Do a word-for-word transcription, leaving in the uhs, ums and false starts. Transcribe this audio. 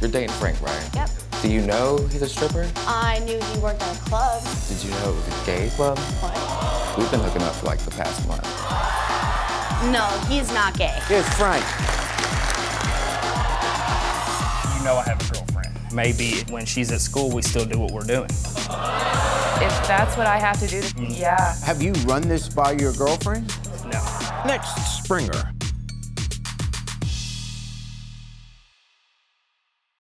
You're dating Frank, right? Yep. Do you know he's a stripper? I knew he worked at a club. Did you know it was a gay club? What? We've been hooking up for like the past month. No, he's not gay. Here's Frank. You know I have a girlfriend. Maybe when she's at school, we still do what we're doing. If that's what I have to do, to, yeah. Have you run this by your girlfriend? No. Next Springer.